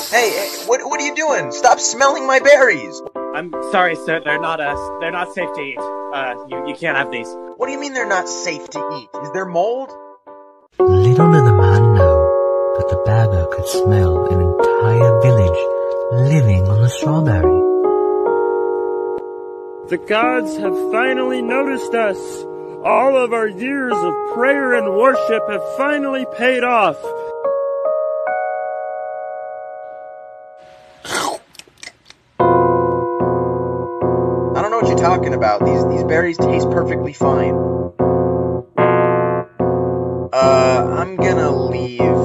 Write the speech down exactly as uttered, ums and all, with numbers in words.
Hey, hey, what what are you doing? Stop smelling my berries! I'm sorry, sir. They're not uh, they're not safe to eat. Uh, you, you can't have these. What do you mean they're not safe to eat? Is there mold? Little did the man know that the beggar could smell an entire village living on the strawberry. The gods have finally noticed us. All of our years of prayer and worship have finally paid off. I don't know what you're talking about. These these berries taste perfectly fine. Uh, I'm gonna leave.